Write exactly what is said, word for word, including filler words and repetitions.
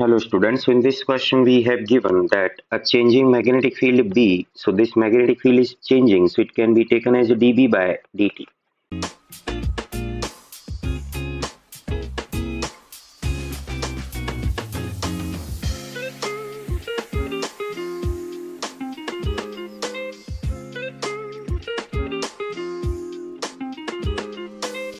Hello students, so in this question we have given that a changing magnetic field B, so this magnetic field is changing, so it can be taken as dB by dt.